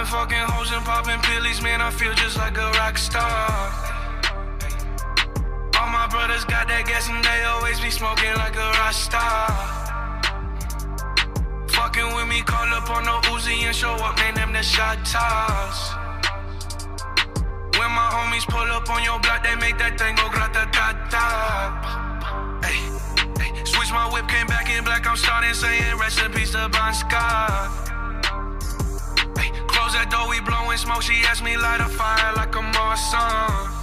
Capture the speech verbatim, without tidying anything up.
been fucking hoes and popping pillies, man, I feel just like a rock star. All my brothers got that gas and they always be smoking like a rock star. Fucking with me, call up on no Uzi and show up, name them the shot toss. When my homies pull up on your block, they make that thing go grata-ta-ta. Ay, ay. Switch my whip, came back in black, I'm starting saying rest in peace to Bon Scott. Ay, close that door, we blowing smoke, she asked me light a fire like a Marsan.